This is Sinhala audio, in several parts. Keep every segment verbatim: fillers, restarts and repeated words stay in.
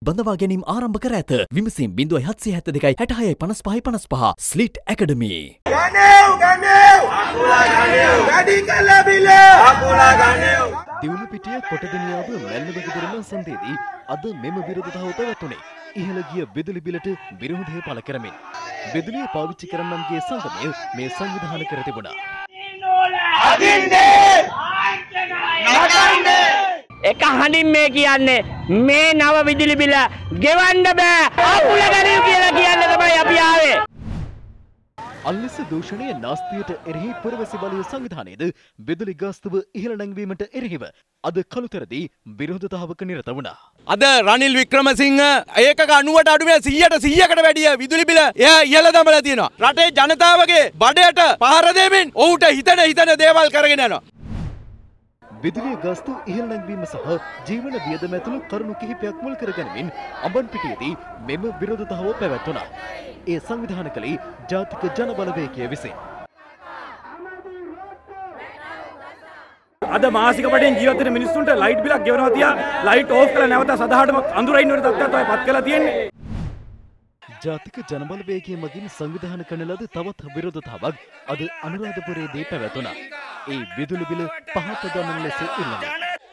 බඳවා ගැනීම ආරම්භ කර ඇත. විමසීම් zero seven seven two six six five five five Slit Academy. ගණේව් ගණේව් අකුලා ගණේව් වැඩි කළ බිල අකුලා ගණේව්. දියුණු පිටිය කොටදෙනියාව මැල්ලබගදරම සන්දේදී අද මෙම විරෝධතාව පැවැතුණේ. ඉහළ ගිය විදුලි බිලට විරෝධය පළ කරමින් විදුලිය පාවිච්චි කරන්නන්ගේ සංගමය මේ සංවිධාන කර තිබුණා. අදින්නේ නටන්නේ එක හඬින් මේ කියන්නේ මේ නව විදුලි බිල ගෙවන්න බෑ අකුල ගනිව් කියලා කියන්න තමයි අපි ආවේ. අල්ලස දූෂණය නාස්තියට එරෙහි පුරවැසි බලය සංවිධානයේද විදුලි ගාස්තුව ඉහළ නැංවීමට එරෙහිව අද කළුතරදී විරෝධතාවක නිරත වුණා. අද රනිල් වික්‍රමසිංහ ඒකක අනූවට අඩුවේ සීයට සීයකට වැඩිය විදුලි බිල එයා ඉහළ දමලා තියෙනවා. රටේ ජනතාවගේ බඩයට පහර දෙමින් ඔහුට හිතන හිතන දේවල් කරගෙන යනවා. විදුලිය ගාස්තු ඉහළ නැංවීම සහ ජීවන වියදම ඇතුළු කරුණු කිහිපයක් මුල් කරගනිමින් අඹන්පිටියේදී මෙම විරෝධතාව පැවැත්වුණා. ඒ සංවිධාන කළේ ජාතික ජනබලවේගය විසින්. අද මාසික පඩෙන් ජීවත් වෙන මිනිස්සුන්ට ලයිට් බිලක් ගෙවනවා තියා ලයිට් ඕෆ් කරලා නැවත සදාහටම අඳුර ඉන්න වෙන තත්ත්වයක් තමයි පත් කරලා තියෙන්නේ. ජාතික ජනබලවේගය මගින් සංවිධාන කරන ලද තවත් විරෝධතාවක් අද අනුරාධපුරයේදී පැවැතුණා. ඒ විදුලි බිල පහත දමන ලෙස ඉල්ලනවා.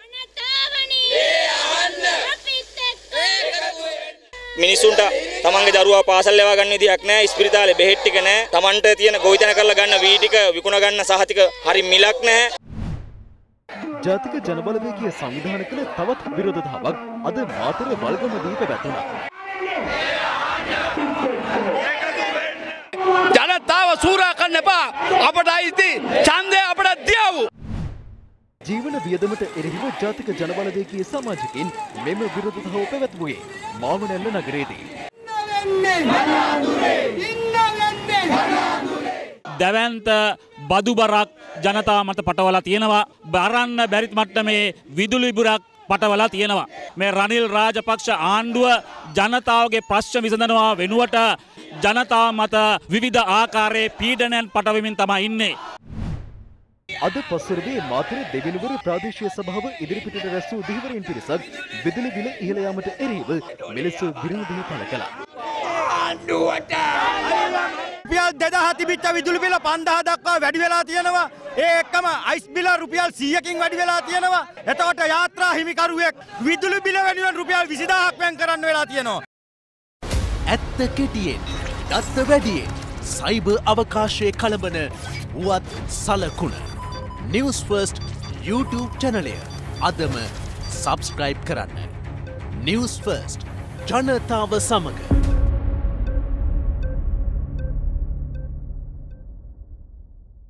මිනිසුන්ට තමන්ගේ දරුවා පාසල් ලැබා ගන්න විදියක් නැහැ, ඉස්පිරිතාලේ බෙහෙත් ටික නැහැ, තමන්ට තියෙන ගොවිතැන කරලා ගන්න වී ටික විකුණ ගන්න සහතික හරි මිලක් නැහැ. ජාතික ජනබලවේගය සංවිධාන කළ තවත් විරෝධතාවක් අද මාතර වල්ගමදී පැවැත්වුණා. ජනතාව සූරා කරන්න එපා. අපට අයිති ඡන්දය අපට දියවු. ජීවන වියදමට එරෙහිව ජාතික ජනබලවේගයේ සමාජිකින් මෙම විරෝධතාව පැවැත්වුවේ මාවනැල්ල නගරයේදී. දැවැන්ත බදු බරක් ජනතාව මත පටවලා තියෙනවා. බරන්න බැරි මට්ටමේ විදුලි බුරක් පටවලා තියෙනවා. මේ රනිල් රාජපක්ෂ ආණ්ඩුව ජනතාවගේ ප්‍රශ්න විසඳනවා වෙනුවට ජනතාව මත විවිධ ආකාරයේ පීඩනයන් පටවමින් තමයි ඉන්නේ. අද පස්වරදී මාතර දෙවිනුවර ප්‍රාදේශීය සභාව ඉදිරිපිටට රැස් වූ දිවිවරින් පිරිසක් විදුලි බිල ඉහළ යාමට එරෙහිව මෙලෙස විරෝධය පළ කළා. ආණ්ඩුවට රුපියල් දෙදාහ තිබිච්ච විදුලි බිල පන්දාහ දක්වා වැඩි වෙලා තියෙනවා. ඒ එක්කම අයිස් බිල රුපියල් සීයකින් වැඩි වෙලා තියෙනවා. එතකොට යාත්‍රා හිමිකරුවෙක් විදුලි බිල වෙනුවෙන් රුපියල් විසිදාහක් වෙන් කරන්න වෙලා තියෙනවා. ඇත්ත කෙටියෙන්, දත්ත වැඩියෙන්, සයිබර් අවකාශයේ කලබන වුවත් සලකුණ. Newsfirst YouTube channelය අදම subscribe කරන්න. Newsfirst ජනතාව සමග